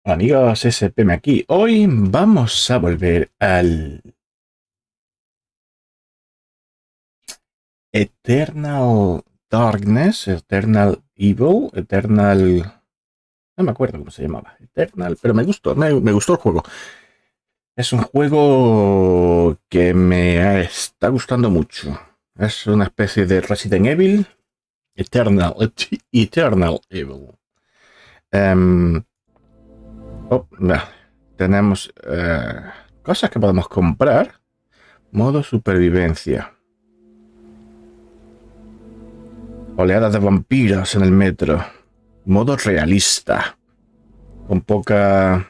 Amigos, SPM aquí. Hoy vamos a volver al Eternal Darkness, Eternal Evil, Eternal... No me acuerdo cómo se llamaba. Eternal, pero me gustó, me gustó el juego. Es un juego que me está gustando mucho. Es una especie de Resident Evil, Eternal Evil. Em, no. Tenemos cosas que podemos comprar. Modo supervivencia. Oleadas de vampiros en el metro. Modo realista. Con poca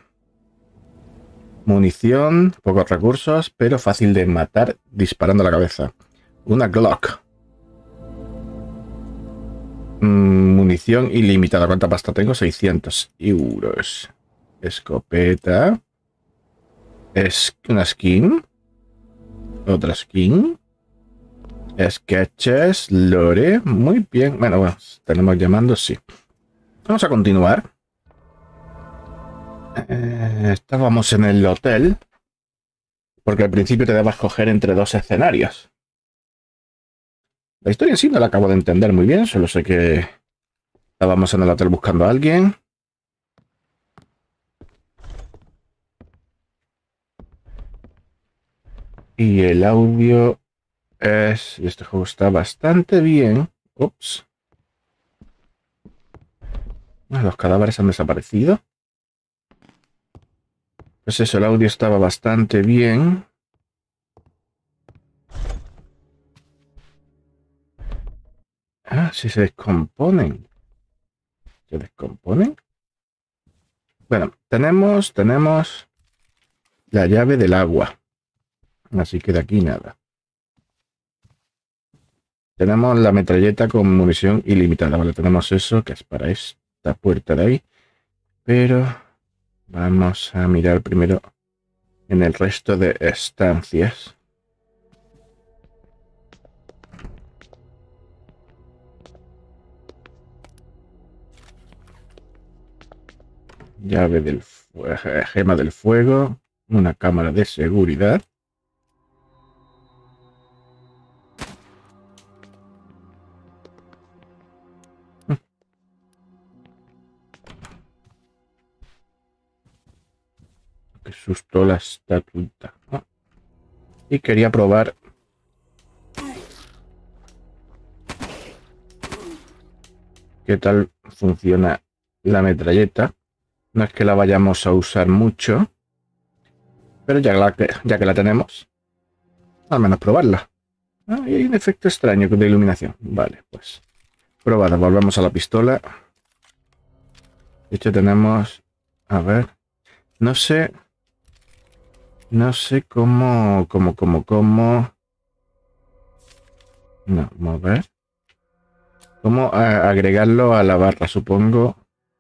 munición, pocos recursos, pero fácil de matar disparando a la cabeza. Una Glock. Munición ilimitada. ¿Cuánta pasta tengo? 600 euros. Escopeta. Es una skin. Otra skin. Sketches. Lore. Muy bien. Bueno, tenemos llamando, sí. Vamos a continuar. Estábamos en el hotel. Porque al principio te daba escoger entre dos escenarios. La historia en sí no la acabo de entender muy bien. Solo sé que estábamos en el hotel buscando a alguien. Y el audio es... Este juego está bastante bien. Ups. Los cadáveres han desaparecido. Pues eso, el audio estaba bastante bien. Ah, sí se descomponen. ¿Se descomponen? Bueno, tenemos la llave del agua. Así que de aquí nada. Tenemos la metralleta con munición ilimitada. Vale, tenemos eso, que es para esta puerta de ahí. Pero vamos a mirar primero en el resto de estancias. Llave del gema del fuego. Una cámara de seguridad. Qué susto la estatuita. Ah. Y quería probar qué tal funciona la metralleta. No es que la vayamos a usar mucho, pero ya que la tenemos, al menos probarla. Ah, y hay un efecto extraño de iluminación. Vale, pues probada. Volvemos a la pistola. De hecho tenemos... A ver... No sé cómo... No, mover. ¿Cómo agregarlo a la barra? Supongo...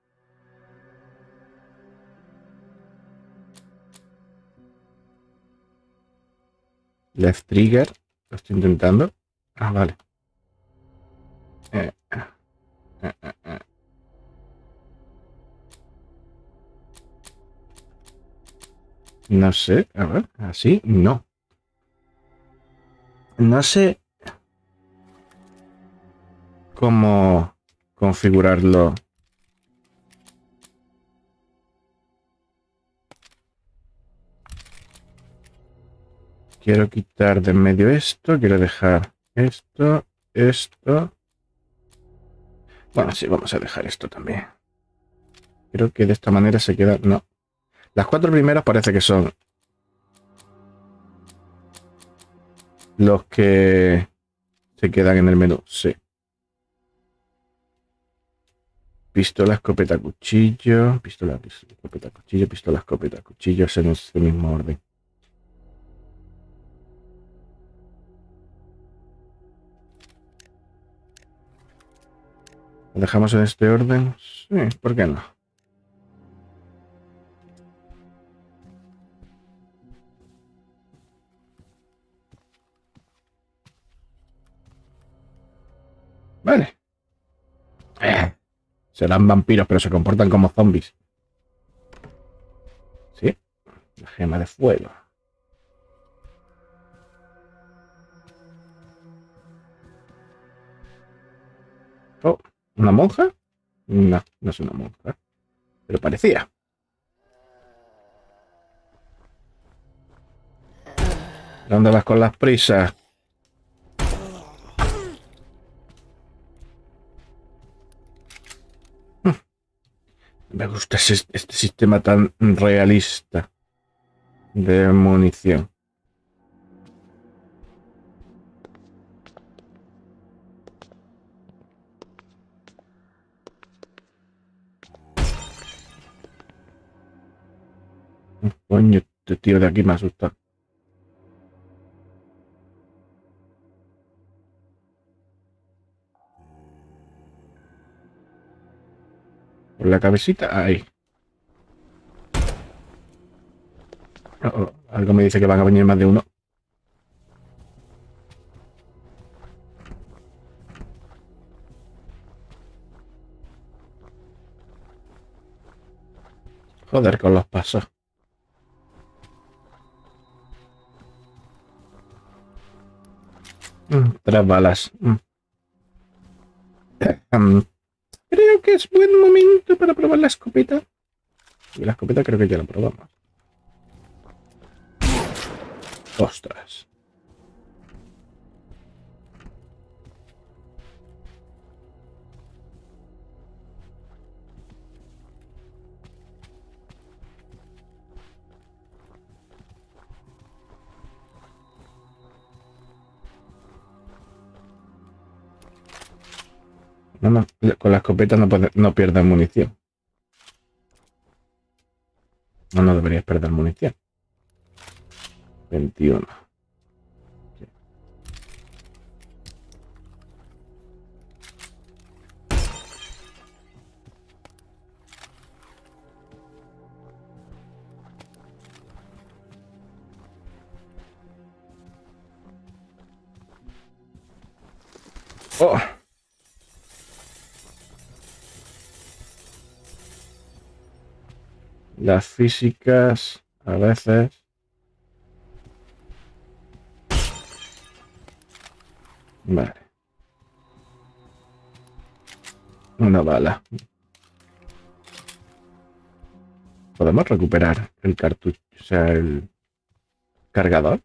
Left trigger. Lo estoy intentando. Ah, vale. Eh, eh, eh, eh. No sé. A ver. Así. No. No sé cómo configurarlo. Quiero quitar de en medio esto. Quiero dejar esto. Esto. Bueno, sí, vamos a dejar esto también. Creo que de esta manera se queda... No. Las cuatro primeras parece que son los que se quedan en el menú. Sí. Pistola, escopeta, cuchillo. Pistola, escopeta, cuchillo. Pistola, escopeta, cuchillo. Es en este mismo orden. ¿Lo dejamos en este orden? Sí, ¿por qué no? Vale. Serán vampiros, pero se comportan como zombies. La gema de fuego. Oh, ¿una monja? No, no es una monja. Pero parecía. ¿Dónde vas con las prisas? Me gusta este sistema tan realista de munición. Coño, este tío de aquí me asusta. Por la cabecita, ahí. Oh, algo me dice que van a venir más de uno. Joder con los pasos. Tres balas. Creo que es buen momento para probar la escopeta. Y la escopeta creo que ya la probamos. Ostras. No, no, con la escopeta no pierdas munición. No deberías perder munición. 21. Oh. Las físicas a veces. Vale. Una bala. Podemos recuperar el cartucho, o sea, el cargador.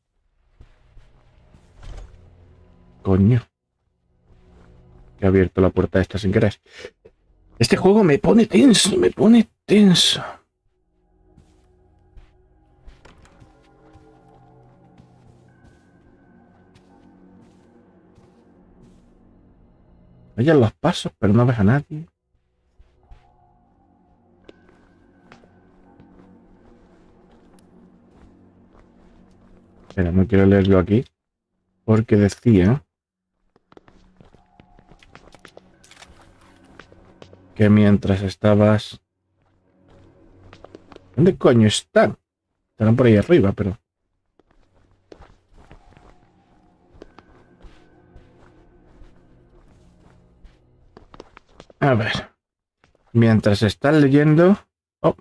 Coño. He abierto la puerta esta sin querer. Este juego me pone tenso, me pone tenso. Oyes los pasos, pero no ves a nadie. Espera, no quiero leerlo aquí. Porque decía que mientras estabas... ¿Dónde coño están? Estarán por ahí arriba, pero... A ver. Mientras estás leyendo... Oh.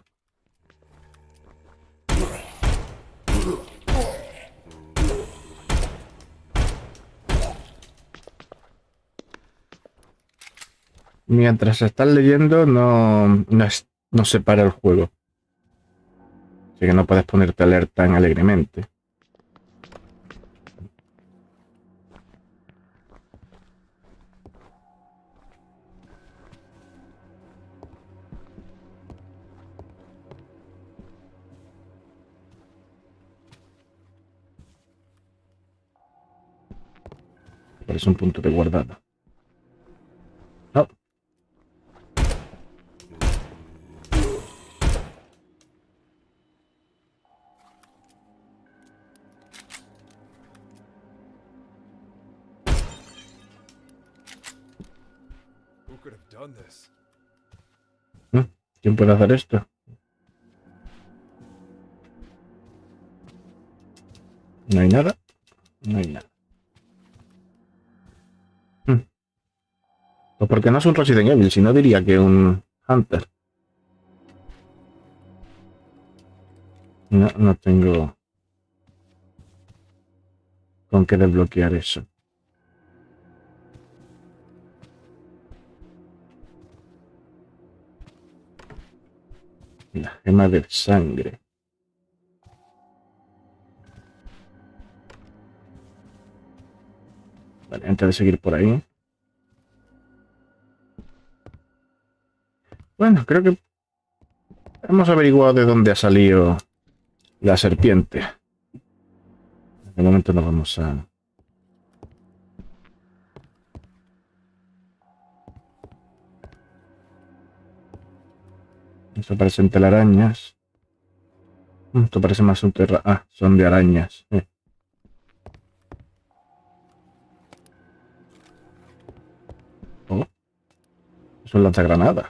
Mientras estás leyendo no se para el juego. Así que no puedes ponerte a leer tan alegremente. Es un punto de guardado. Oh. ¿Quién puede hacer esto? No hay nada. No hay nada. Pues porque no es un Resident Evil, si no diría que un Hunter. No, no tengo con qué desbloquear eso. La gema de sangre. Vale, antes de seguir por ahí. Bueno, creo que hemos averiguado de dónde ha salido la serpiente. De momento nos vamos a... Eso parecen telarañas. Esto parece más un terra... Ah, son de arañas. Oh, son lanzagranadas.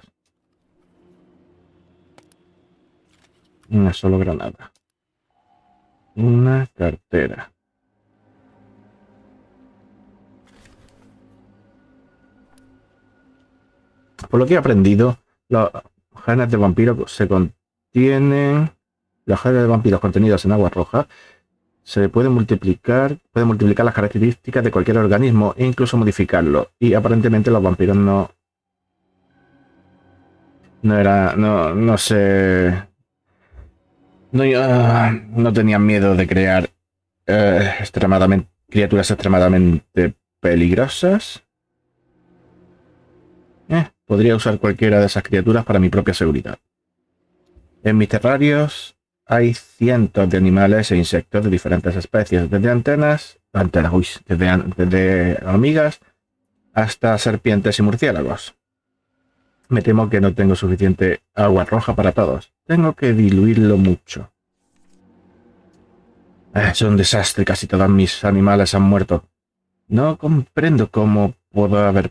Una solo granada. Una cartera. Por lo que he aprendido, los genes de vampiro se contienen... Los genes de vampiros contenidos en agua roja se pueden multiplicar las características de cualquier organismo e incluso modificarlo. Y aparentemente los vampiros no sé, no tenían miedo de crear criaturas extremadamente peligrosas. Podría usar cualquiera de esas criaturas para mi propia seguridad. En mis terrarios hay cientos de animales e insectos de diferentes especies, desde hormigas hasta serpientes y murciélagos. Me temo que no tengo suficiente agua roja para todos. Tengo que diluirlo mucho. Es un desastre, casi todos mis animales han muerto. No comprendo cómo puedo haber...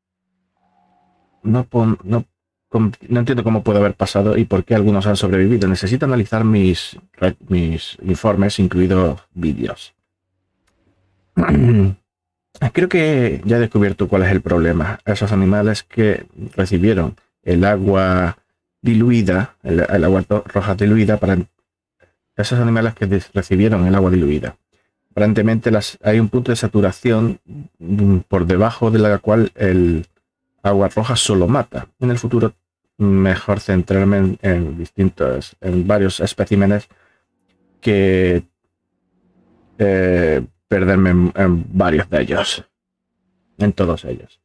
No entiendo cómo puede haber pasado y por qué algunos han sobrevivido. Necesito analizar mis informes, incluidos vídeos. Creo que ya he descubierto cuál es el problema. Esos animales que recibieron el agua diluida, el agua roja diluida, esos animales que recibieron el agua diluida. Aparentemente hay un punto de saturación por debajo de la cual el agua roja solo mata. En el futuro, mejor centrarme en varios especímenes que perderme en varios de ellos. En todos ellos.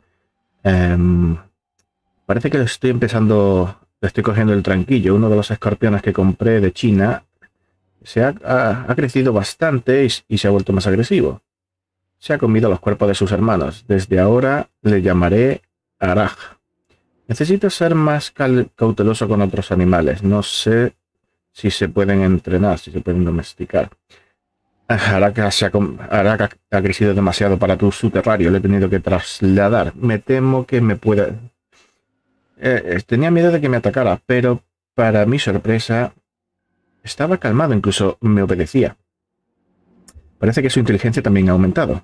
Parece que le estoy cogiendo el tranquillo. Uno de los escorpiones que compré de China ha crecido bastante y se ha vuelto más agresivo. Se ha comido los cuerpos de sus hermanos. Desde ahora le llamaré Araj. Necesito ser más cauteloso con otros animales. No sé si se pueden entrenar, si se pueden domesticar. Araj ha crecido demasiado para tu subterráneo. Le he tenido que trasladar. Me temo que me pueda... tenía miedo de que me atacara, pero para mi sorpresa estaba calmado, incluso me obedecía. Parece que su inteligencia también ha aumentado.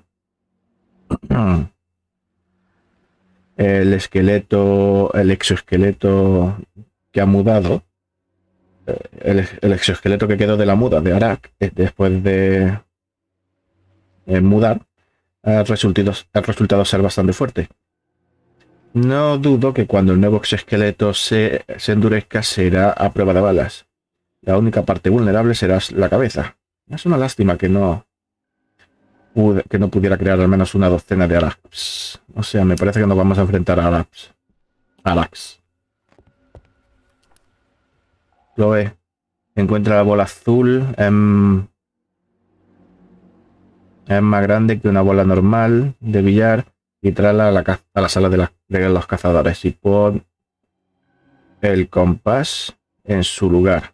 El exoesqueleto que ha mudado, el exoesqueleto que quedó de la muda de Arak después de mudar, ha resultado ser bastante fuerte. No dudo que cuando el nuevo exoesqueleto se endurezca será a prueba de balas. La única parte vulnerable será la cabeza. Es una lástima que no pudiera crear al menos una docena de Araks. O sea, me parece que nos vamos a enfrentar a Araks. Chloe, encuentra la bola azul. Es más grande que una bola normal de billar y tráela a la sala de los cazadores y pon el compás en su lugar.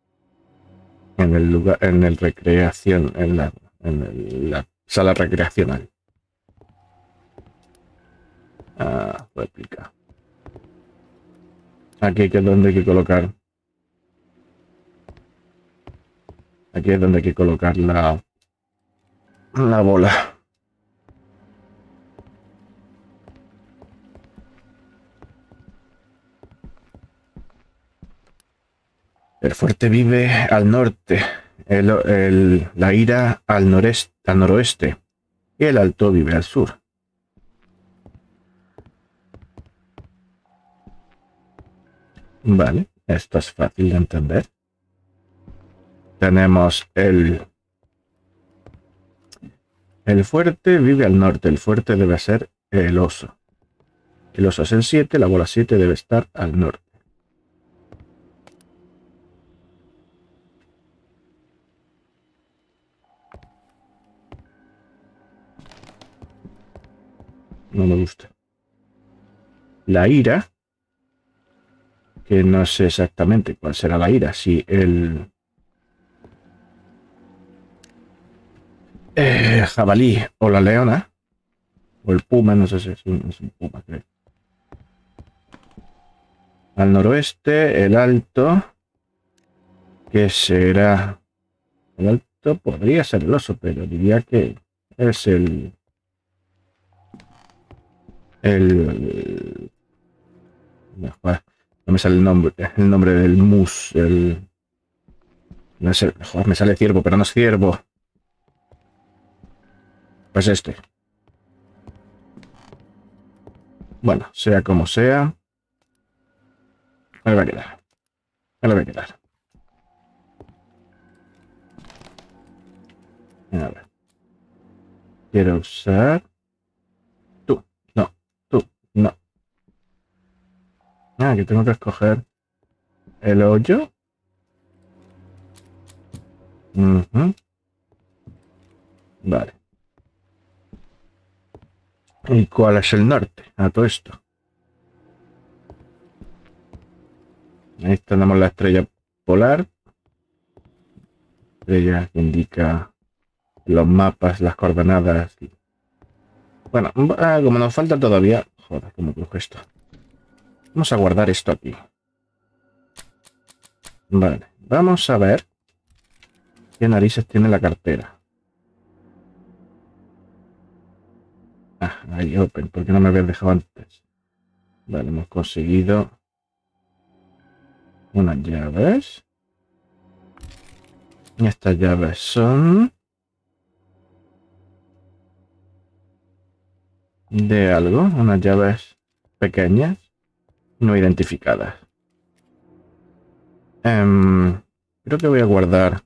En el recreación, la sala recreacional. Réplica. Aquí es donde hay que colocar. Aquí es donde hay que colocar la bola. El fuerte vive al norte, la ira al noroeste y el alto vive al sur. Vale, esto es fácil de entender. Tenemos el fuerte vive al norte, el fuerte debe ser el oso. El oso es el 7, la bola 7 debe estar al norte. No me gusta. La ira, que no sé exactamente cuál será la ira, si el jabalí o la leona, o el puma, no sé si es un puma, creo. Al noroeste, el alto, que será... El alto podría ser el oso, pero diría que es el... No, no me sale el nombre del mus, no es joder, me sale ciervo, pero no es ciervo. Pues este. Bueno, sea como sea, me lo voy a quedar. Me lo voy a quedar. A ver. Quiero usar... Tú. No. Tú. No. Ah, que tengo que escoger el hoyo. Vale. ¿Y cuál es el norte a todo esto? Ahí tenemos la estrella polar. Estrella que indica los mapas, las coordenadas. Bueno, como nos falta todavía... Joder, cómo cojo esto. Vamos a guardar esto aquí. Vale, vamos a ver qué narices tiene la cartera. Ah, ahí, open. ¿Por qué no me habías dejado antes? Vale, hemos conseguido unas llaves. Y estas llaves son... de algo, unas llaves pequeñas, no identificadas. Creo que voy a guardar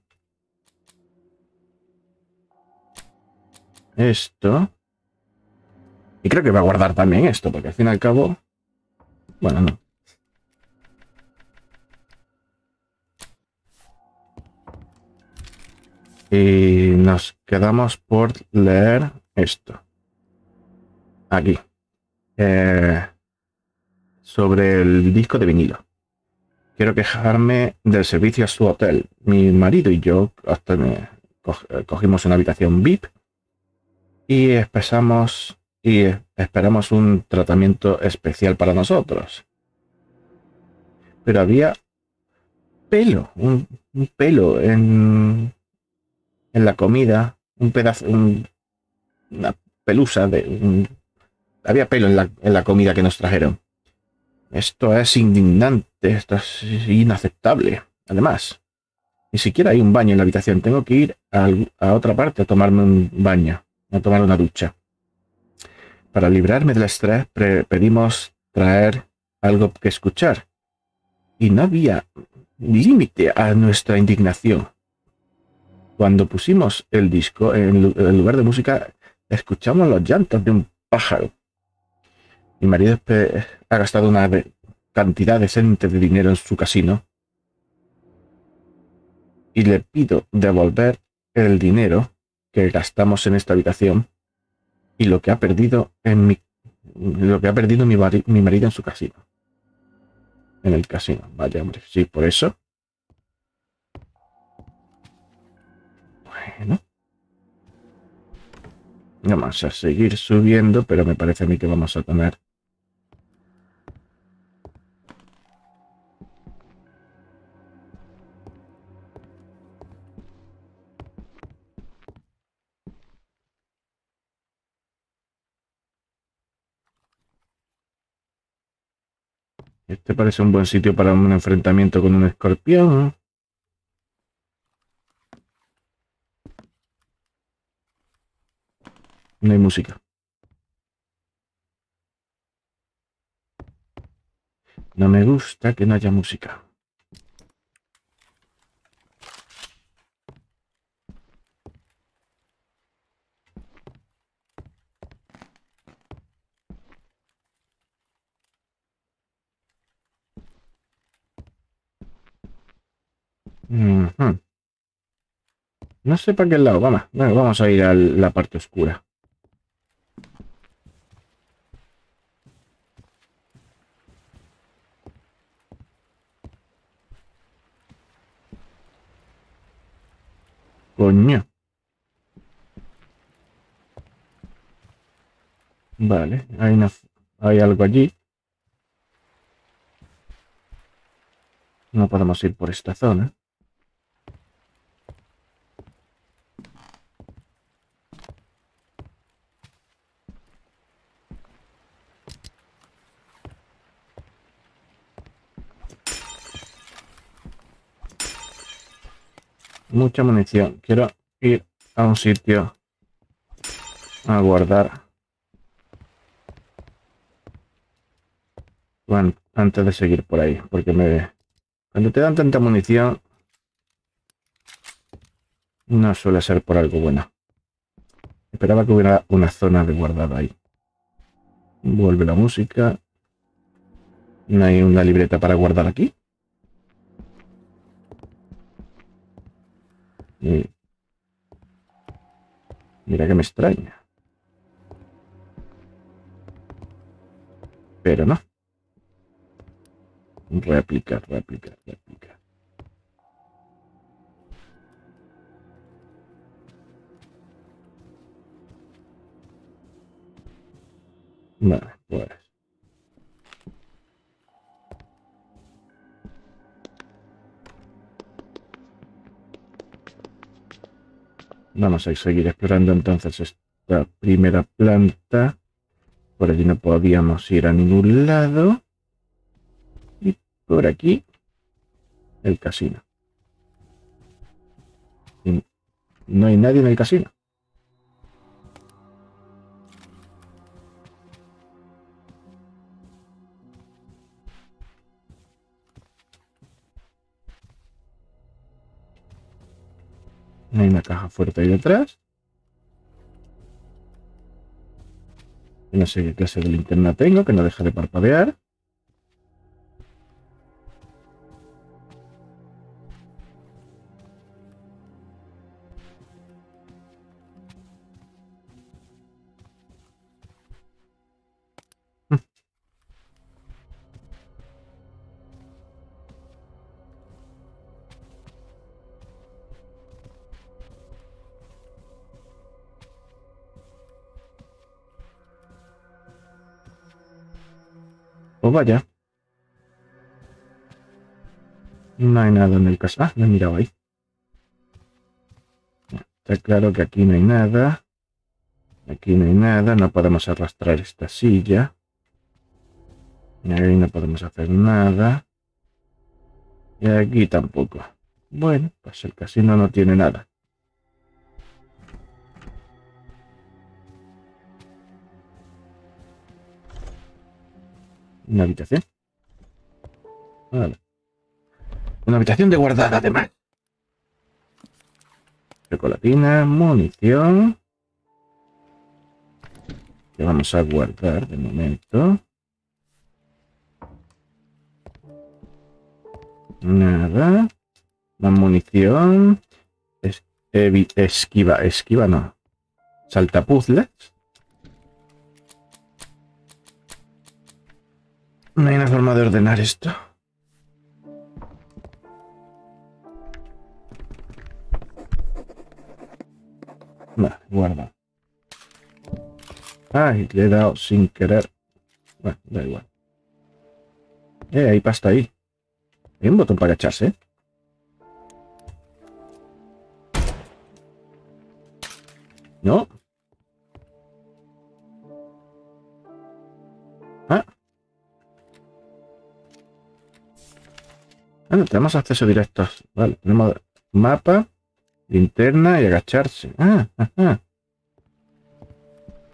esto. Y creo que voy a guardar también esto, porque al fin y al cabo... Bueno, no. Y nos quedamos por leer esto. Aquí. Sobre el disco de vinilo. Quiero quejarme del servicio a su hotel. Mi marido y yo hasta cogimos una habitación VIP y esperamos un tratamiento especial para nosotros. Pero había pelo, un pelo en la comida, un pedazo, una pelusa había pelo en la comida que nos trajeron. Esto es indignante, esto es inaceptable. Además, ni siquiera hay un baño en la habitación. Tengo que ir a otra parte a tomarme un baño, a tomar una ducha. Para librarme del estrés, pedimos traer algo que escuchar. Y no había límite a nuestra indignación. Cuando pusimos el disco, en lugar de música, escuchamos los llantos de un pájaro. Mi marido ha gastado una cantidad decente de dinero en su casino y le pido devolver el dinero que gastamos en esta habitación y lo que ha perdido mi marido en su casino. En el casino. Vaya, hombre. Sí, por eso. Bueno. Vamos a seguir subiendo, pero me parece a mí que vamos a tener... Este parece un buen sitio para un enfrentamiento con un escorpión. No hay música. No me gusta que no haya música. Ujú. No sé para qué lado. Vamos a ir a la parte oscura. Coño. Vale, hay algo allí. No podemos ir por esta zona. Mucha munición. Quiero ir a un sitio a guardar. Bueno, antes de seguir por ahí, porque cuando te dan tanta munición, no suele ser por algo bueno. Esperaba que hubiera una zona de guardado ahí. Vuelve la música. ¿No hay una libreta para guardar aquí? Y mira que me extraña. Pero no. Réplica. Vale, pues. Vamos a seguir explorando entonces esta primera planta. Por allí no podíamos ir a ningún lado. Y por aquí, el casino. Y no hay nadie en el casino. Hay una caja fuerte ahí detrás. No sé qué clase de linterna tengo, que no deja de parpadear. Pues vaya. No hay nada en el casino. Ah, no he mirado ahí. Está claro que aquí no hay nada. Aquí no hay nada. No podemos arrastrar esta silla. Y ahí no podemos hacer nada. Y aquí tampoco. Bueno, pues el casino no tiene nada. Una habitación. Vale. Una habitación de guardada, además. Chocolatina, munición. Que vamos a guardar de momento. Nada. Más munición. Esquiva no. Saltapuzzles. No hay una forma de ordenar esto. Vale, guarda. Ay, le he dado sin querer. Bueno, da igual. Hay pasta ahí. Hay un botón para agacharse. No. Ah. Bueno, tenemos acceso directo. Vale, tenemos mapa, linterna y agacharse. Ah.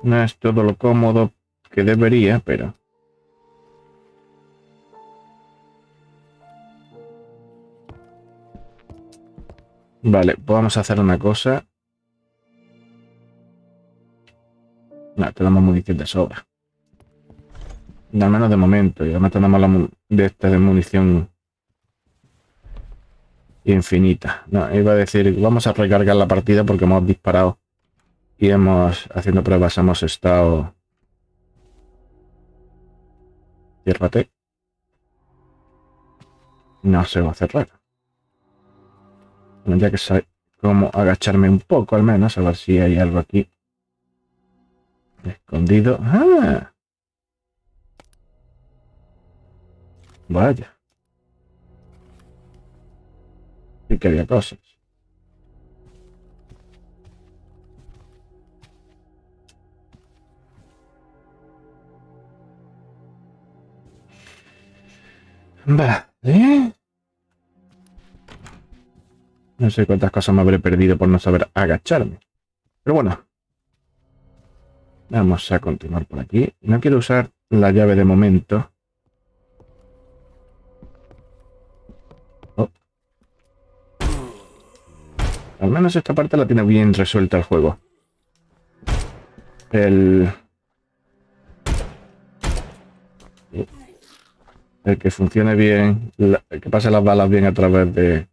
No es todo lo cómodo que debería, pero... Vale, pues vamos a hacer una cosa. No, tenemos munición de sobra. Al menos de momento. Y además tenemos de esta de munición infinita. No, iba a decir, vamos a recargar la partida porque hemos disparado. Y haciendo pruebas, hemos estado... Ciérrate. No se va a cerrar. Bueno, ya que sé cómo agacharme un poco al menos, a ver si hay algo aquí. Escondido. ¡Ah! Vaya. Sí que había cosas. Vale. No sé cuántas cosas me habré perdido por no saber agacharme. Pero bueno. Vamos a continuar por aquí. No quiero usar la llave de momento. Oh. Al menos esta parte la tiene bien resuelta el juego. El que funcione bien, que pase las balas bien a través de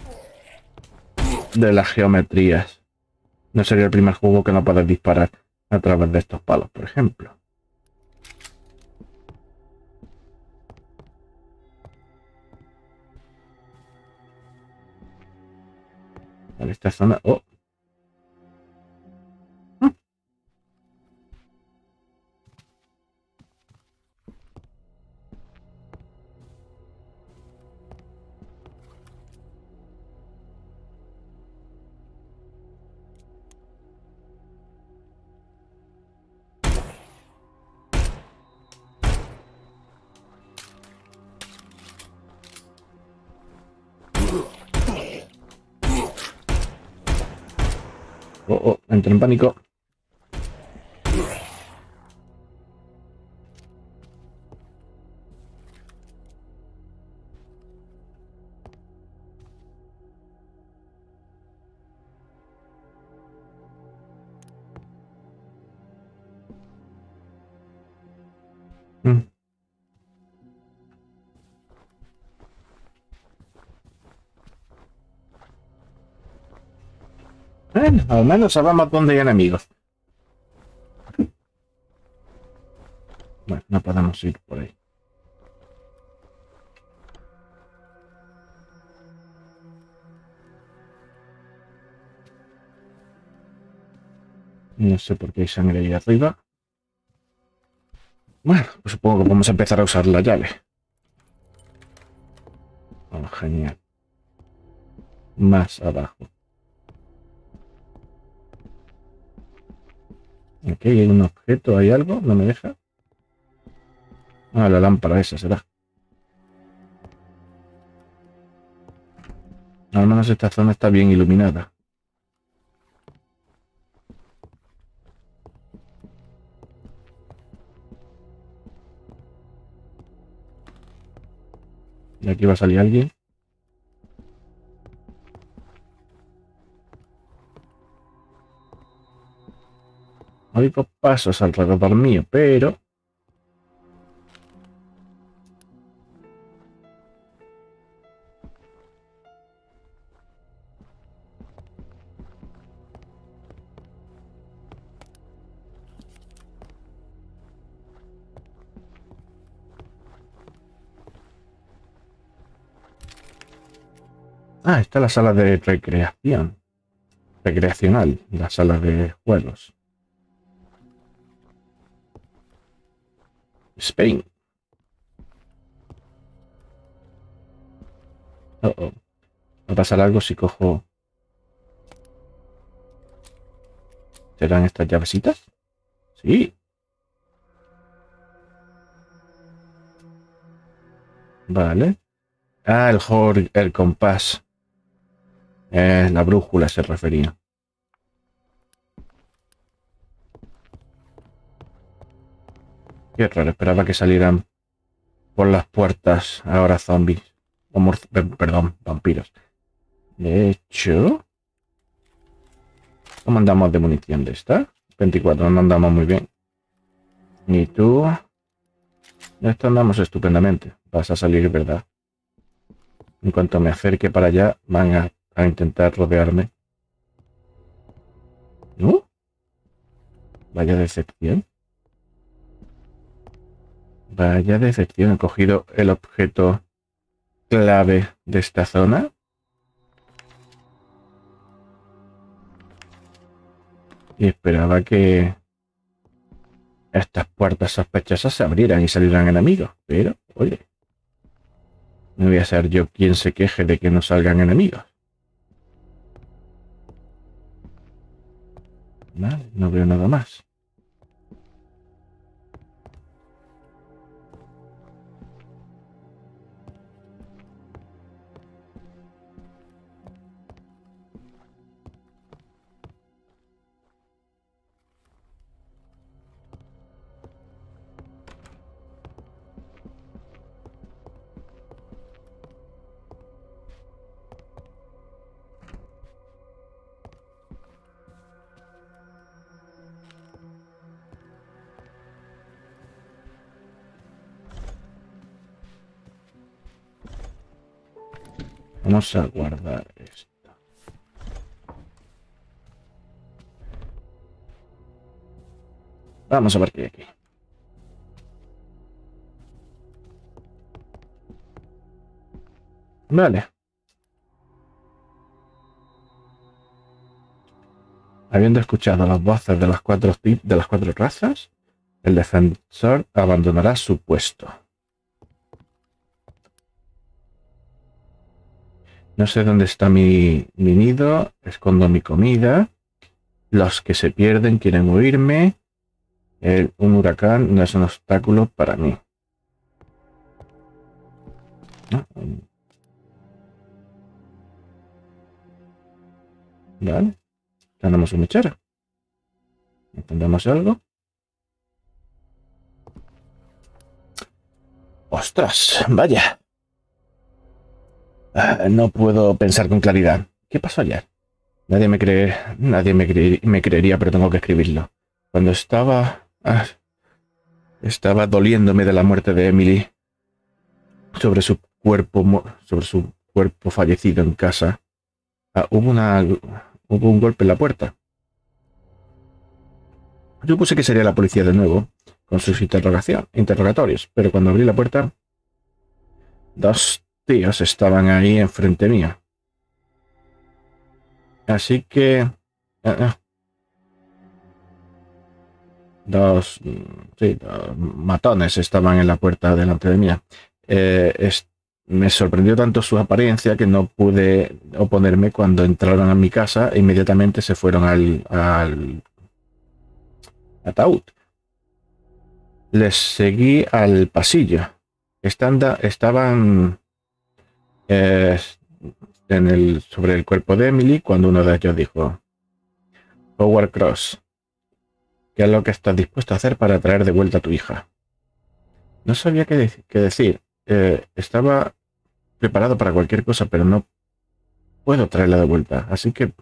las geometrías. No sería el primer juego que no puedes disparar a través de estos palos, por ejemplo. En esta zona... Oh. Oh, oh, entré en pánico. Mm. Bueno, al menos sabemos dónde hay enemigos. Bueno, no podemos ir por ahí. No sé por qué hay sangre ahí arriba. Bueno, pues supongo que podemos empezar a usar la llave. Oh, genial. Más abajo. Aquí hay un objeto, ¿hay algo? ¿No me deja? Ah, la lámpara esa será. Al menos esta zona está bien iluminada. Y aquí va a salir alguien. Oigo pasos alrededor mío, pero... Ah, está la sala de recreación. Recreacional, la sala de juegos. Spain. Oh, oh. ¿Va a pasar algo si cojo... ¿Serán estas llavecitas? Sí. Vale. Ah, el compás. La brújula se refería. Qué raro, esperaba que salieran por las puertas ahora zombies. O perdón, vampiros. De hecho, ¿cómo andamos de munición de esta? 24, no andamos muy bien. Ni tú. De esto andamos estupendamente. Vas a salir, ¿verdad? En cuanto me acerque para allá, van a intentar rodearme. ¿No? Vaya decepción. Vaya decepción. He cogido el objeto clave de esta zona. Y esperaba que estas puertas sospechosas se abrieran y salieran enemigos. Pero, oye, no voy a ser yo quien se queje de que no salgan enemigos. Vale, no veo nada más. Vamos a guardar esto. Vamos a ver qué hay aquí. Vale. Habiendo escuchado las voces de las cuatro razas, el defensor abandonará su puesto. No sé dónde está mi nido, escondo mi comida. Los que se pierden quieren huirme. Un huracán no es un obstáculo para mí. ¿No? Vale. Tenemos un mechero. ¿Entendemos algo? ¡Ostras! ¡Vaya! No puedo pensar con claridad. ¿Qué pasó ayer? Nadie me creería, pero tengo que escribirlo. Cuando estaba doliéndome de la muerte de Emily sobre su cuerpo fallecido en casa. Hubo un golpe en la puerta. Supuse que sería la policía de nuevo, con sus interrogatorios, pero cuando abrí la puerta, dos tíos estaban ahí enfrente mía. Así que... dos matones estaban en la puerta delante de mía. Me sorprendió tanto su apariencia que no pude oponerme cuando entraron a mi casa e inmediatamente se fueron al ataúd. Les seguí al pasillo. Estaban sobre el cuerpo de Emily cuando uno de ellos dijo: Howard Cross, ¿qué es lo que estás dispuesto a hacer para traer de vuelta a tu hija? No sabía qué decir. Estaba preparado para cualquier cosa, pero no puedo traerla de vuelta. Así que,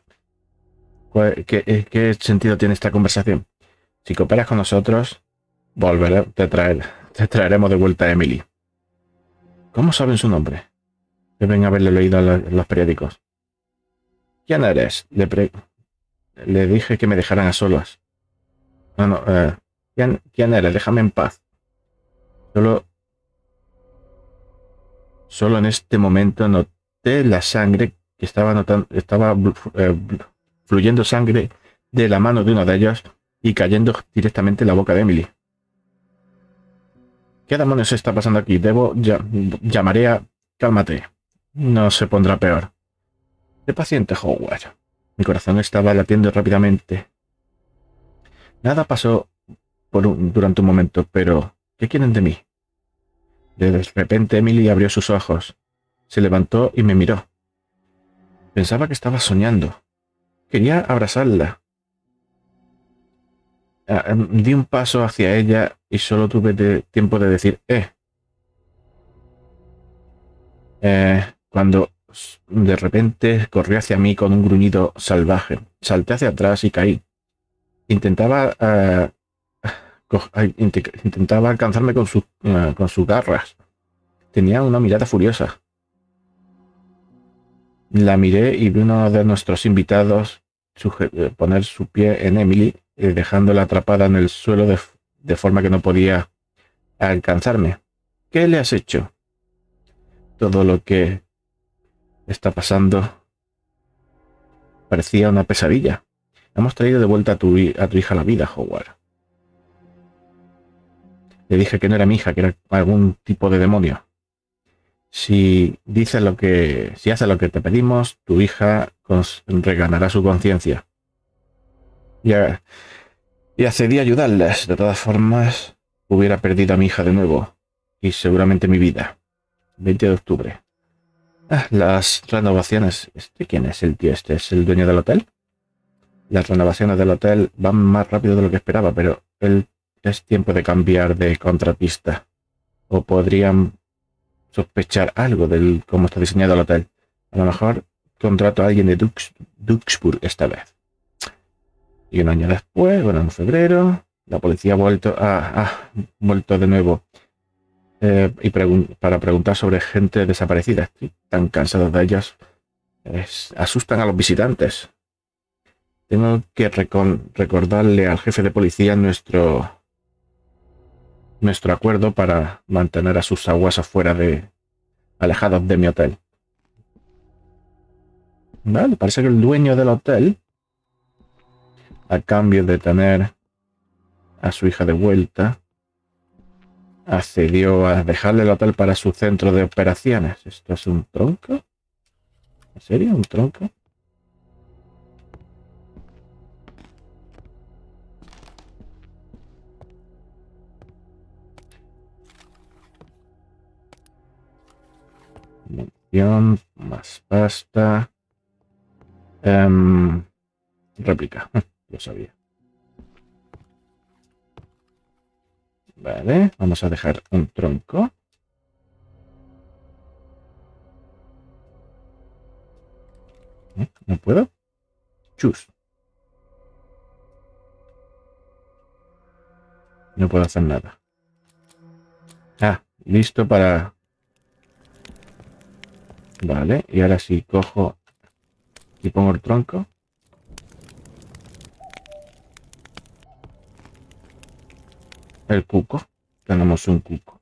¿qué sentido tiene esta conversación? Si cooperas con nosotros, te traeremos de vuelta a Emily. ¿Cómo saben su nombre? Deben haberlo leído en los periódicos. ¿Quién eres? Le dije que me dejaran a solas. No. ¿Quién eres? Déjame en paz. Solo en este momento noté la sangre que estaba fluyendo sangre de la mano de uno de ellos y cayendo directamente en la boca de Emily. ¿Qué demonios está pasando aquí? Llamaré a... Cálmate. No se pondrá peor. Sé paciente, Howard. Mi corazón estaba latiendo rápidamente. Nada pasó durante un momento, pero... ¿qué quieren de mí? De repente Emily abrió sus ojos. Se levantó y me miró. Pensaba que estaba soñando. Quería abrazarla. Di un paso hacia ella y solo tuve tiempo de decir, cuando de repente corrió hacia mí con un gruñido salvaje. Salté hacia atrás y caí. Intentaba, intentaba alcanzarme con sus garras. Tenía una mirada furiosa. La miré y vi uno de nuestros invitados poner su pie en Emily, dejándola atrapada en el suelo de forma que no podía alcanzarme. ¿Qué le has hecho? Todo lo que está pasando parecía una pesadilla. Hemos traído de vuelta a tu hija a la vida, Howard. Le dije que no era mi hija, que era algún tipo de demonio. Si hace lo que te pedimos, tu hija reganará su conciencia. Y accedí a ayudarles. De todas formas, hubiera perdido a mi hija de nuevo. Y seguramente mi vida. 20 de octubre. Las renovaciones. ¿Quién es el tío este? ¿Es el dueño del hotel? Las renovaciones del hotel van más rápido de lo que esperaba, pero es tiempo de cambiar de contratista. O podrían sospechar algo de cómo está diseñado el hotel. A lo mejor contrato a alguien de Duxburg esta vez. Y un año después, bueno, en febrero, la policía vuelto de nuevo para preguntar sobre gente desaparecida. Estoy tan cansado de ellos. Asustan a los visitantes. Tengo que recordarle al jefe de policía nuestro acuerdo para mantener a sus aguas alejados de mi hotel. Vale, parece que el dueño del hotel, a cambio de tener a su hija de vuelta, accedió a dejarle el hotel para su centro de operaciones. ¿Esto es un tronco? ¿En serio? ¿Un tronco? Munición, más pasta. Réplica. Lo sabía. Vale, vamos a dejar un tronco. ¿No puedo? Chus. No puedo hacer nada. Listo para... Vale, y ahora sí cojo y pongo el tronco. El cuco. Tenemos un cuco.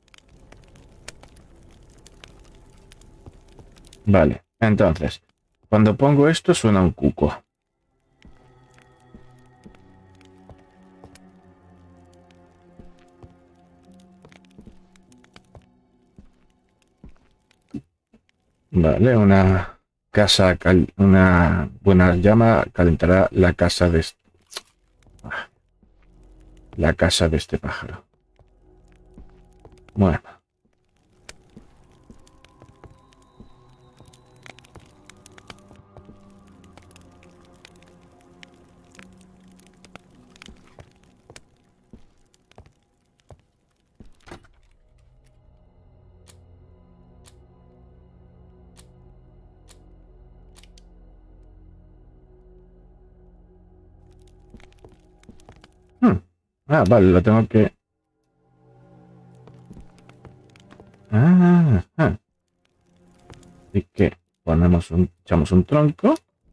Vale, entonces, cuando pongo esto suena un cuco. Vale, una buena llama calentará la casa de este pájaro. Bueno. Vale, lo tengo que... Así que echamos un tronco.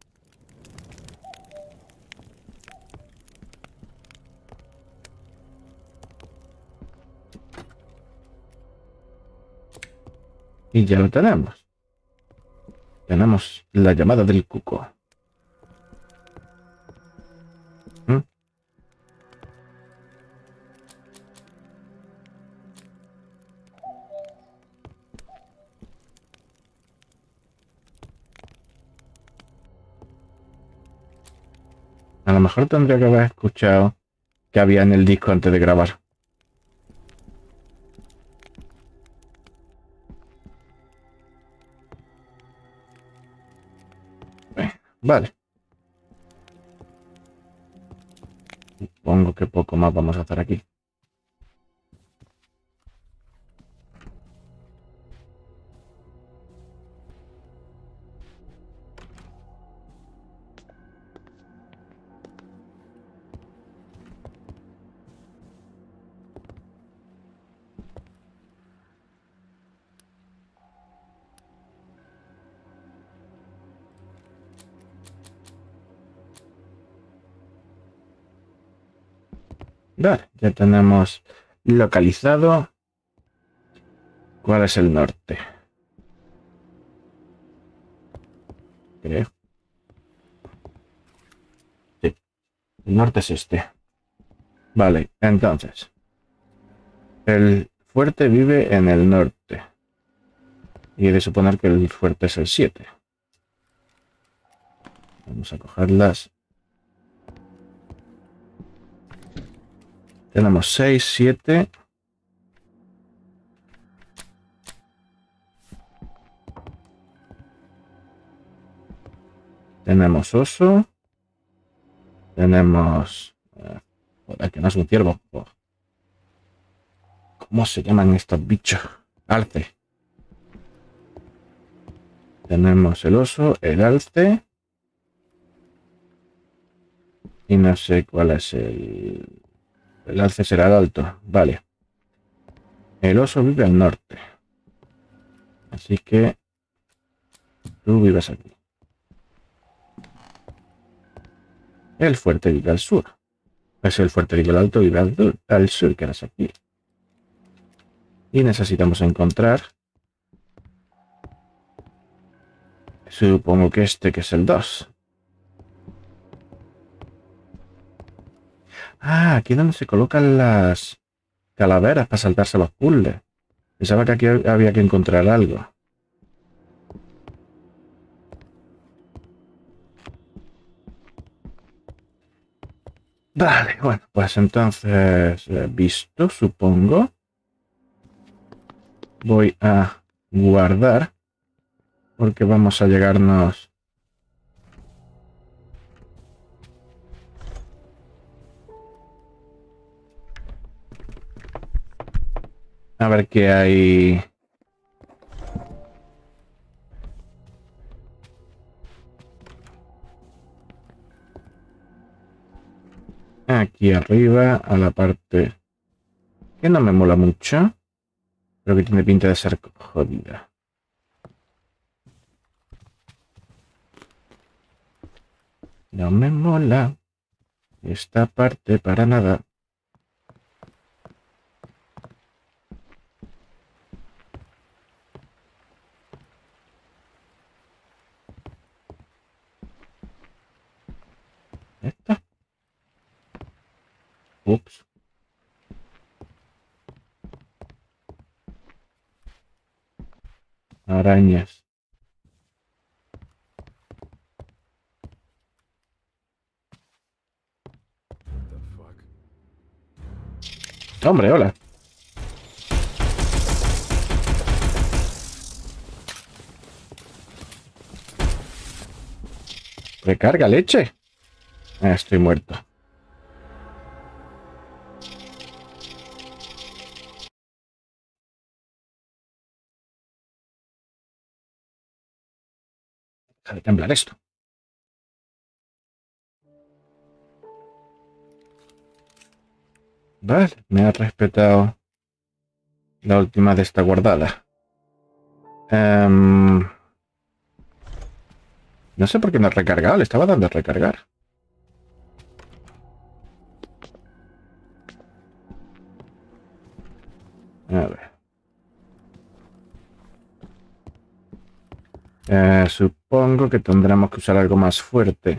Y ya lo tenemos. Tenemos la llamada del cuco. A lo mejor tendría que haber escuchado que había en el disco antes de grabar. Vale. supongo que poco más vamos a hacer aquí. Vale, ya tenemos localizado cuál es el norte. Creo. Sí, el norte es este. Vale, entonces. El fuerte vive en el norte. Y he de suponer que el fuerte es el 7. Vamos a cogerlas. Tenemos 6, 7. Tenemos oso. Tenemos... joder, que no es un ciervo. ¿Cómo se llaman estos bichos? Alce. Tenemos el oso, el alce. Y no sé cuál es el... El alce será el alto. Vale. El oso vive al norte. Así que... tú vives aquí. El fuerte vive al sur. Es el fuerte vive al alto, vive al sur, que eres aquí. Y necesitamos encontrar... supongo que este, que es el 2. Ah, aquí es donde se colocan las calaveras para saltarse los puzzles. Pensaba que aquí había que encontrar algo. Vale, bueno, pues entonces, visto, supongo. Voy a guardar, porque vamos a llegarnos... a ver qué hay... aquí arriba, a la parte que no me mola mucho, pero que tiene pinta de ser jodida. No me mola esta parte para nada. ¿Esta? Ups. Arañas. Hombre, hola. Recarga leche. Estoy muerto. Deja de temblar esto. Vale, me ha respetado la última de esta guardada. No sé por qué no ha recargado, le estaba dando a recargar. A ver. Supongo que tendremos que usar algo más fuerte.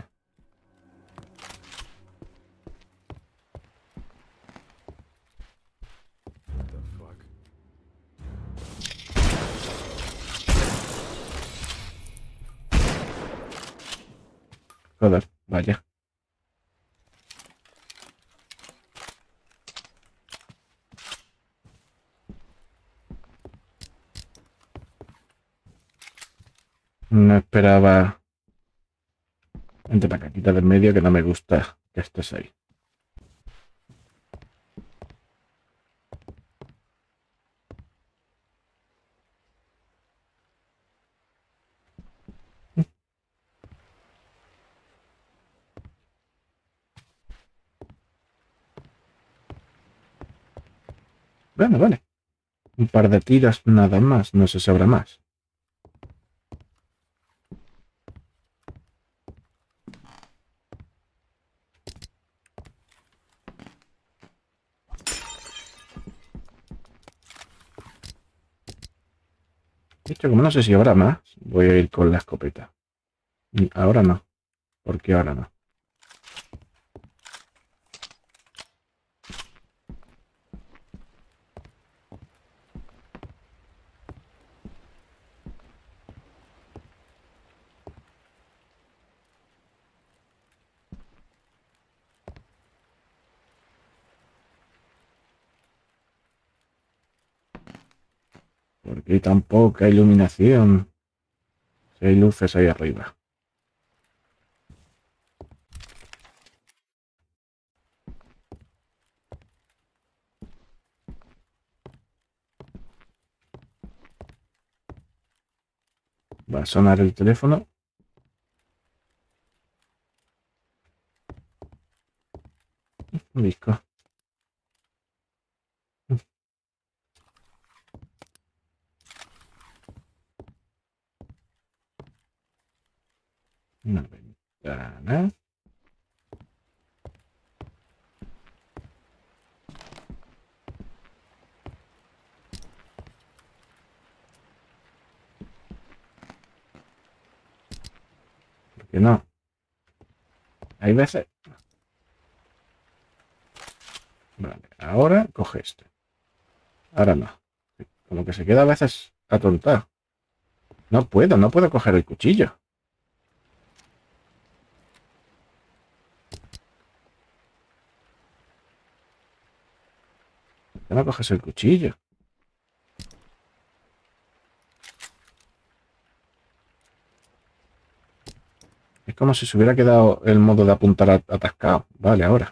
Joder, vaya. No esperaba... Vente para acá, quita del medio, que no me gusta que estés ahí. Bueno, vale. Un par de tiras nada más, no se sabrá más. De hecho, como no sé si habrá más, voy a ir con la escopeta. Ahora no. ¿Por qué ahora no? Porque hay tan poca iluminación. Si hay luces ahí arriba. Va a sonar el teléfono. Un disco. Una ventana. ¿Por qué no? Hay veces... Vale, ahora coge este. Ahora no. Como que se queda a veces atontado. No puedo coger el cuchillo. ¿Por qué no coges el cuchillo? Es como si se hubiera quedado el modo de apuntar atascado. Vale, ahora.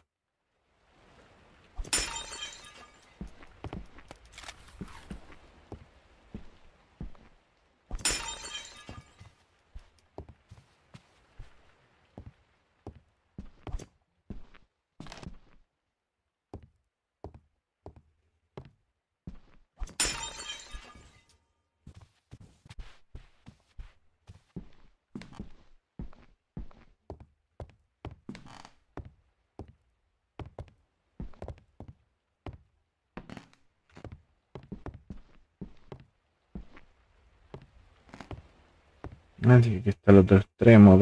Aquí está el otro extremo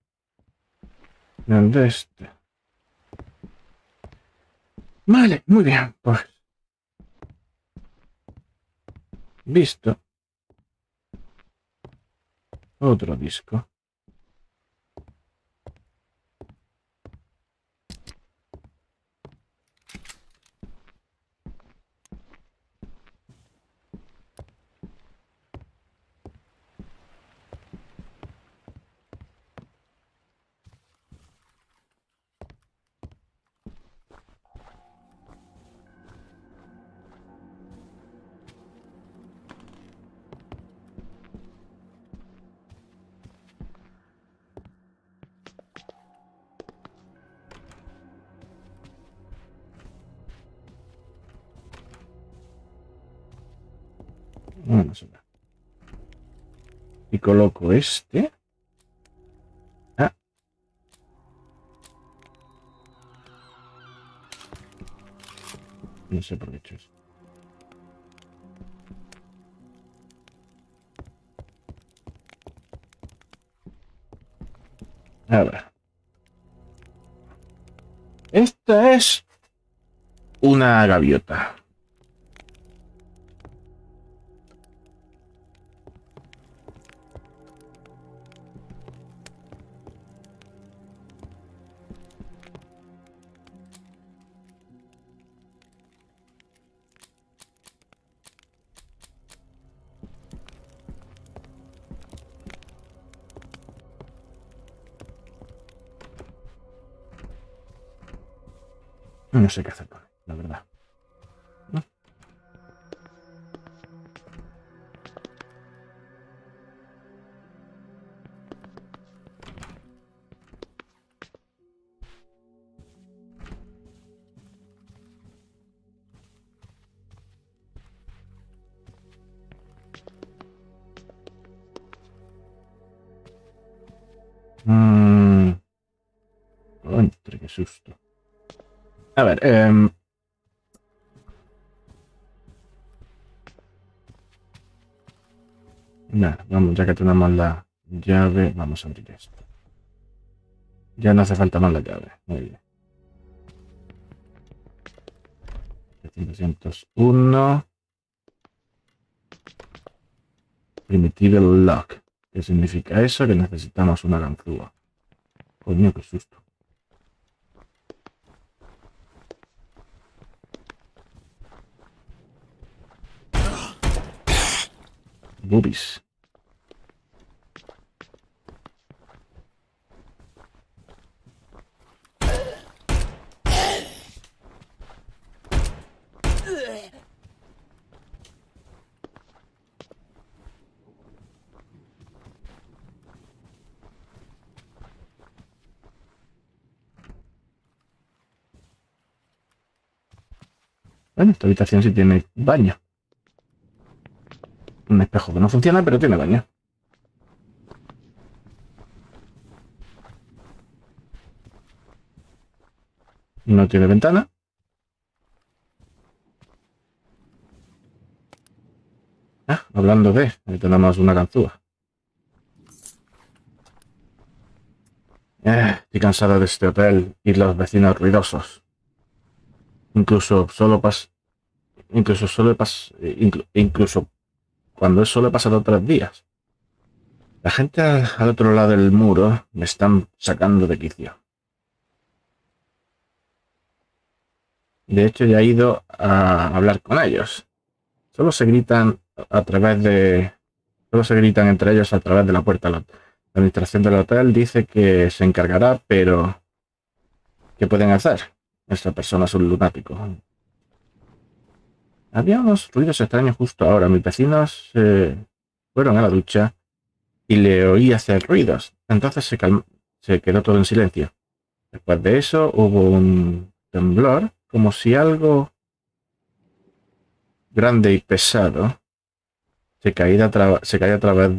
de este. Vale, muy bien. Pues visto. Otro disco. Vamos a ver. Y coloco este. Ah, no sé por qué he hecho eso. A ver. Esta es una gaviota. No sé qué hacer con él, la verdad. Entre, qué susto. A ver, nada, vamos, ya que tenemos la llave, vamos a abrir esto. Ya no hace falta más la llave. Muy bien. 701. Primitive Lock. ¿Qué significa eso? Que necesitamos una ganzúa. Coño, qué susto. Boobies. Bueno, esta habitación sí tiene baño. Un espejo que no funciona, pero tiene baño. No tiene ventana. Ah, hablando de, ahí tenemos una ganzúa. Estoy cansado de este hotel y los vecinos ruidosos. Incluso solo pas, incluso solo pas, incluso cuando es solo he pasado 3 días. La gente al otro lado del muro me están sacando de quicio. De hecho, ya he ido a hablar con ellos. Solo se gritan a través de, solo se gritan entre ellos a través de la puerta. La administración del hotel dice que se encargará, pero ¿qué pueden hacer? Esta persona es un lunático. Había unos ruidos extraños justo ahora. Mis vecinos fueron a la ducha y le oí hacer ruidos. Entonces se quedó todo en silencio. Después de eso hubo un temblor, como si algo grande y pesado se caía a través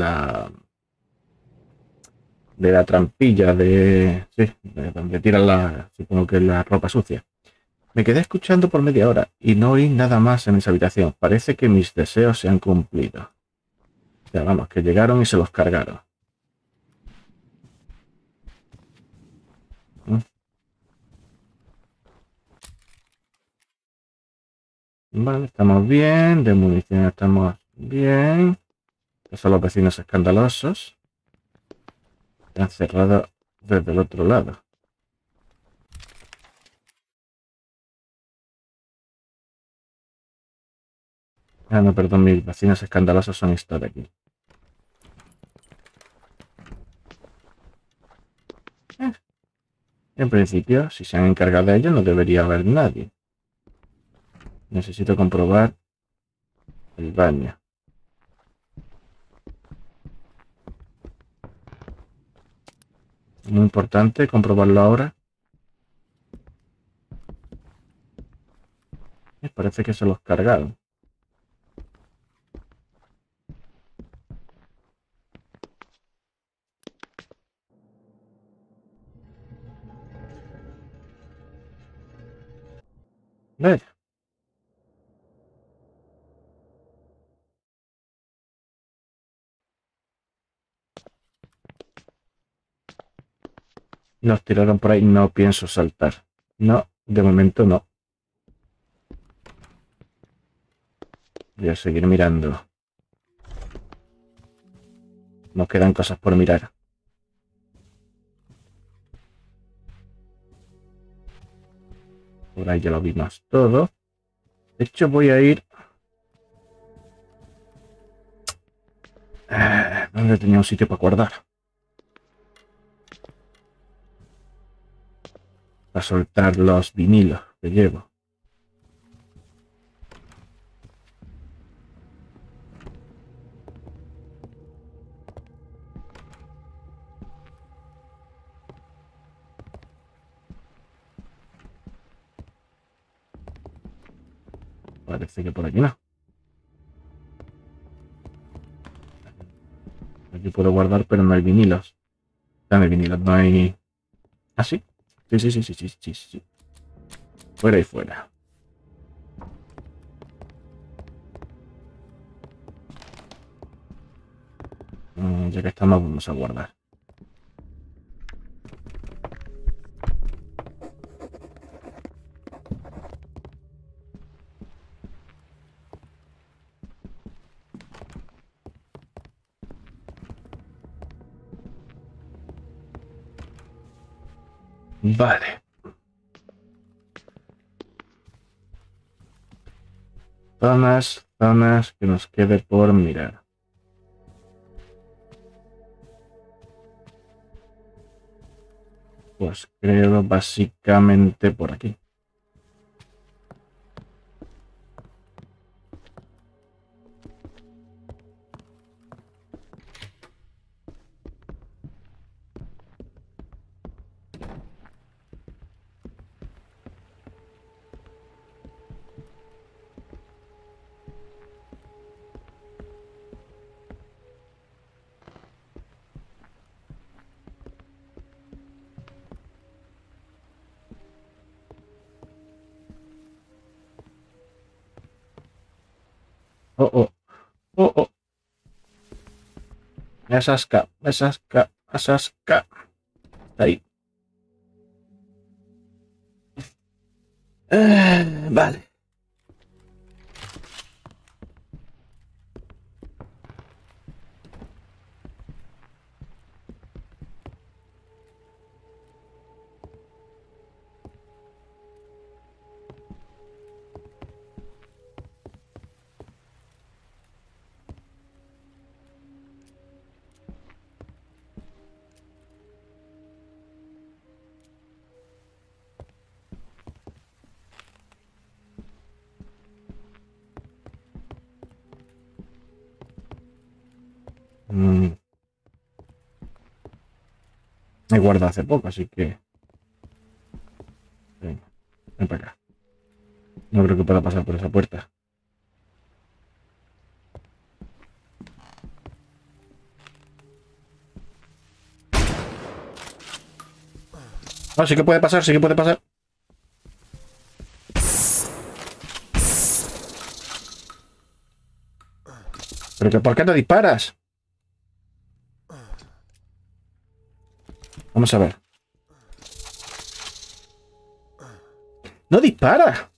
de la trampilla de donde tiran supongo que la ropa sucia. Me quedé escuchando por media hora y no oí nada más en esa habitación. Parece que mis deseos se han cumplido. Ya vamos, que llegaron y se los cargaron. Vale, estamos bien. De munición estamos bien. Estos son los vecinos escandalosos. Están cerrados desde el otro lado. Ah, no, perdón, mis vecinos escandalosos son estos de aquí. En principio, si se han encargado de ellos, no debería haber nadie. Necesito comprobar el baño. Muy importante comprobarlo ahora. Parece que se los cargaron. Vaya. Los tiraron por ahí. No pienso saltar. No, de momento no. Voy a seguir mirando. Nos quedan cosas por mirar. Por ahí ya lo vimos todo. De hecho, voy a ir... ¿Dónde tenía un sitio para guardar? Para soltar los vinilos que llevo. Parece que por aquí no. Aquí puedo guardar, pero no hay vinilos. No hay vinilos, no hay... ¿Ah, sí? Sí, sí, sí, sí, sí, sí, sí. Fuera y fuera. Ya que estamos, vamos a guardar. Vale. Zonas que nos quede por mirar. Pues creo básicamente por aquí. Oh, oh, oh, oh. Me asasca, me asasca, asasca. Ahí. Vale. He guardado hace poco, así que... Venga, ven para acá. No creo que pueda pasar por esa puerta. Ah, sí que puede pasar, sí que puede pasar. ¿Pero que por qué no disparas? Vamos a ver. ¡No dispara!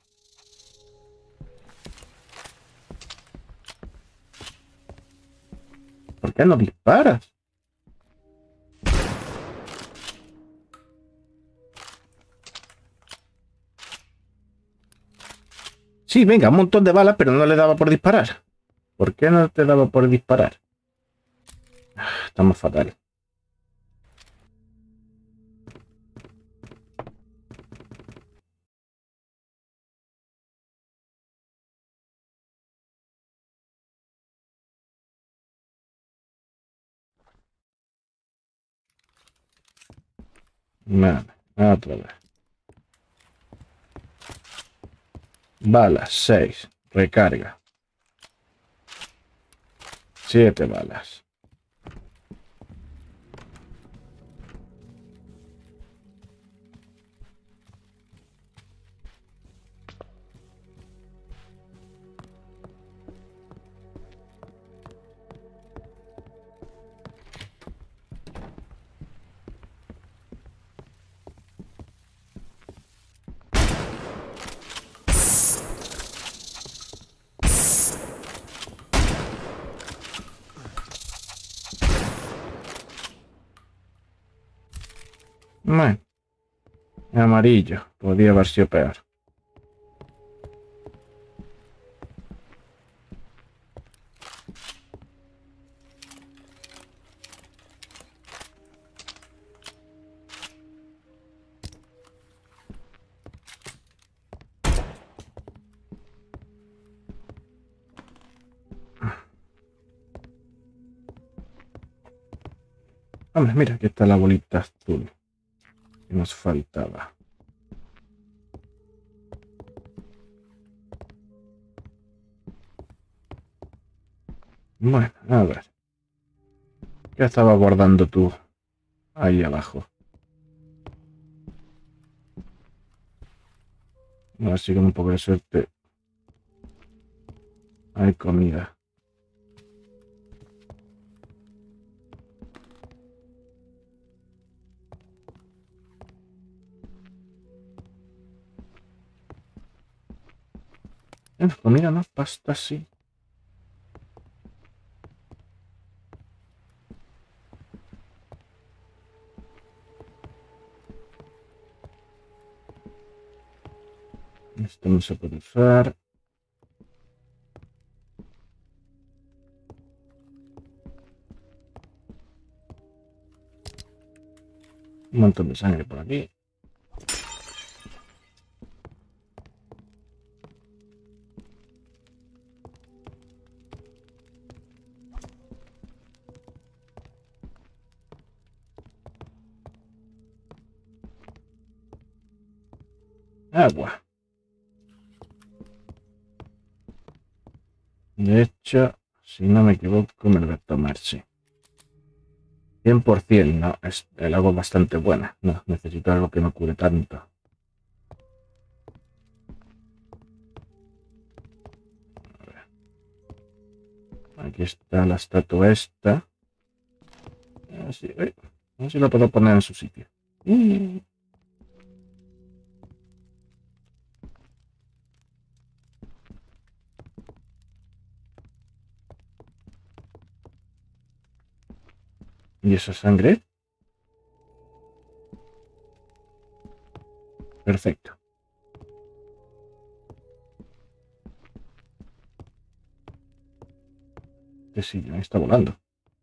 ¿Por qué no disparas? Sí, venga, un montón de balas, pero no le daba por disparar. ¿Por qué no te daba por disparar? Estamos fatal. Vale, otra vez. Balas, 6. Recarga. 7 balas. Bueno, amarillo. Podría haber sido peor. Hombre, mira, aquí está la bolita azul que nos faltaba. Bueno, a ver. ¿Qué estaba guardando tú ahí abajo? Así con un poco de suerte. Hay comida. Comida no, pasta sí. Esto no se puede usar. Un montón de sangre por aquí. Agua. De hecho, si no me equivoco, me lo voy a tomar, sí. 100%, no, el agua es bastante buena. No, necesito algo que no cure tanto. A ver. Aquí está la estatua esta. A ver si lo puedo poner en su sitio. ¿Y esa sangre? Perfecto. Que sí, ahí está volando.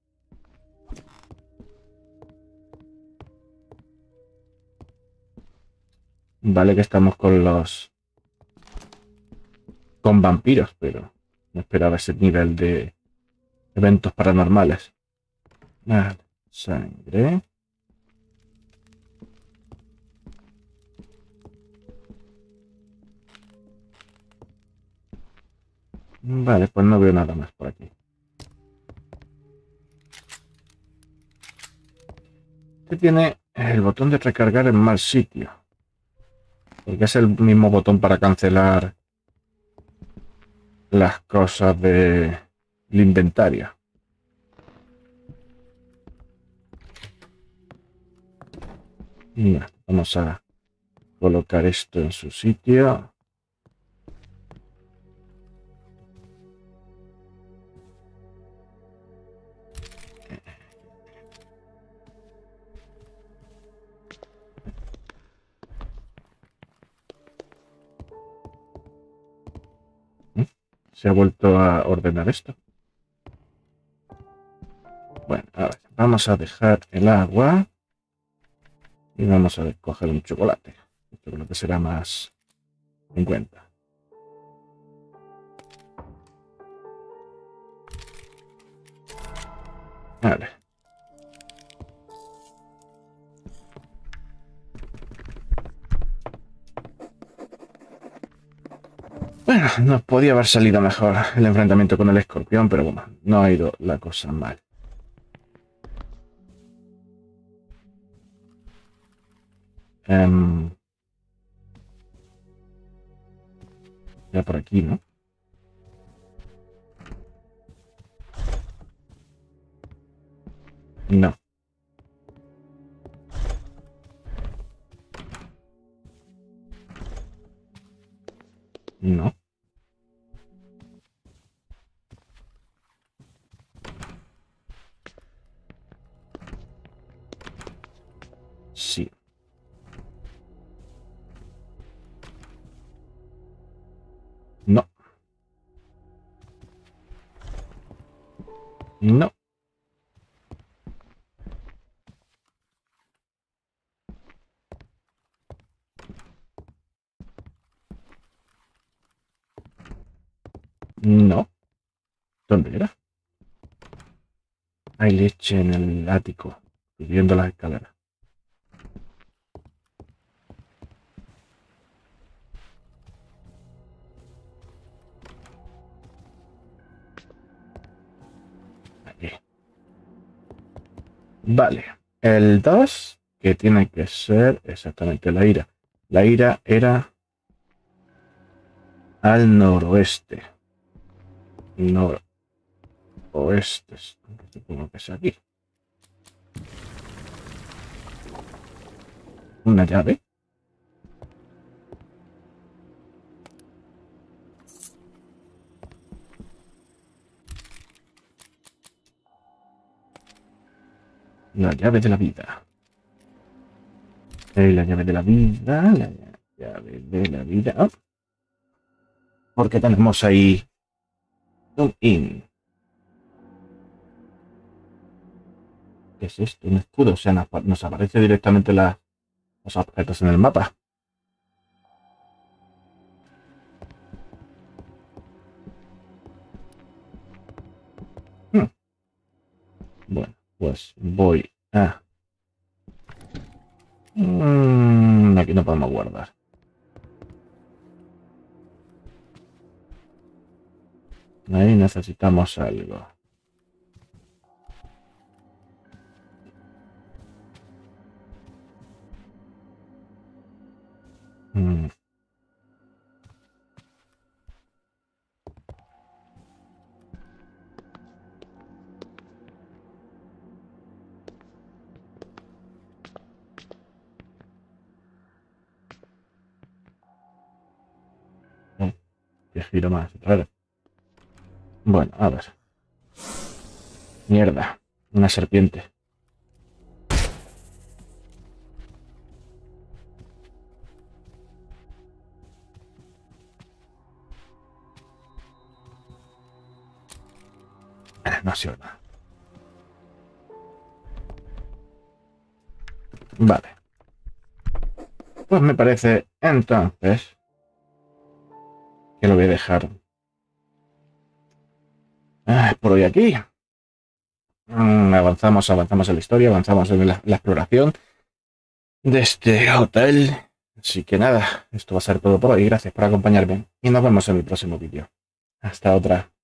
Vale que estamos con con vampiros, pero no esperaba ese nivel de eventos paranormales. Vale, sangre. Vale, pues no veo nada más por aquí. Este tiene el botón de recargar en mal sitio. Porque es el mismo botón para cancelar las cosas del inventario. Mira, vamos a colocar esto en su sitio. Se ha vuelto a ordenar esto. Bueno, a ver, vamos a dejar el agua y vamos a coger un chocolate. El chocolate será más 50. Vale. Bueno, nos podía haber salido mejor el enfrentamiento con el escorpión, pero bueno, no ha ido la cosa mal. Ya por aquí, ¿no? No. No. Sí. No. No. No. ¿Dónde era? Hay leche en el ático, subiendo las escaleras. Aquí. Vale. El 2, que tiene que ser exactamente la ira. La ira era al noroeste. Noroeste. Supongo que es aquí. Una llave. La llave de la vida. La llave de la vida. La llave de la vida. Oh. Porque tenemos ahí un in. ¿Qué es esto? Un escudo. O sea, nos aparece directamente los objetos en el mapa. Bueno, pues voy a... aquí no podemos guardar. Ahí necesitamos algo. Que giro más. Raro. Bueno, a ver. Mierda. Una serpiente. No sirve nada. Vale. Pues me parece entonces que lo voy a dejar por hoy aquí. Avanzamos en la historia, avanzamos en la exploración de este hotel. Así que nada, esto va a ser todo por hoy. Gracias por acompañarme y nos vemos en el próximo vídeo. Hasta otra.